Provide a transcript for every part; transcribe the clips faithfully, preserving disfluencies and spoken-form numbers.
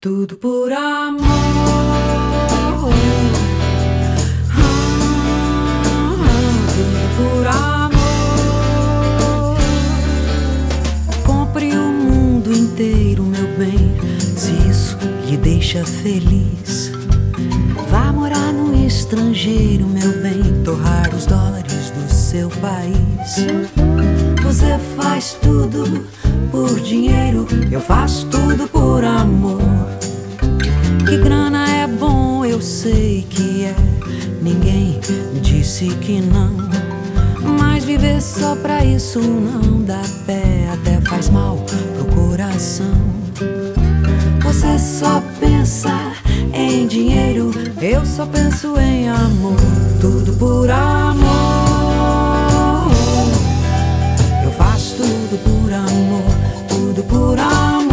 Tudo por amor. Ah, tudo por amor. Compre o mundo inteiro, meu bem, se isso lhe deixa feliz. Vá morar no estrangeiro, meu bem, torrar os dólares do seu país. Você faz tudo por dinheiro, eu faço tudo por amor. Que grana é bom, eu sei que é, ninguém disse que não. Mas viver só pra isso não dá pé, até faz mal pro coração. Você só pensa em dinheiro, eu só penso em amor. Tudo por amor. Eu faço tudo por amor, tudo por amor.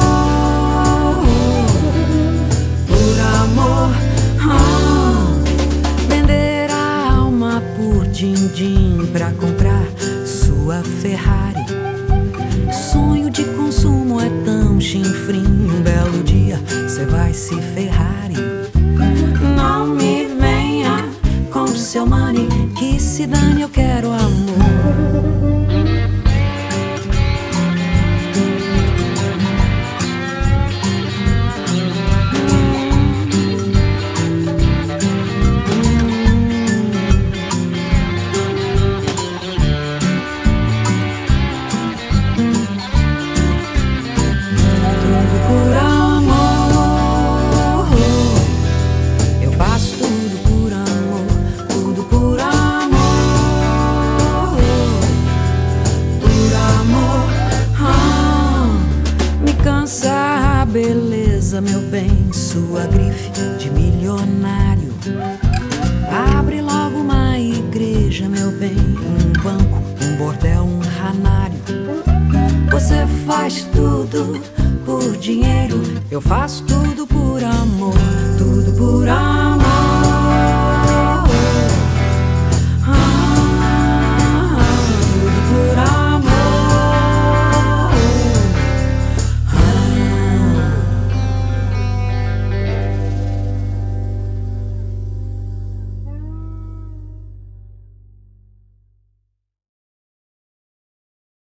Por amor. Ah. Vender a alma por din-din pra comprar sua Ferrari. Sonho de consumo é tão chinfrim, um belo dia cê vai se ferrar. Não me venha com seu money, que se dane, eu quero amor. Beleza, meu bem, sua grife de milionário. Abre logo uma igreja, meu bem, um banco, um bordel, um ranário. Você faz tudo por dinheiro, eu faço tudo por amor, tudo por amor.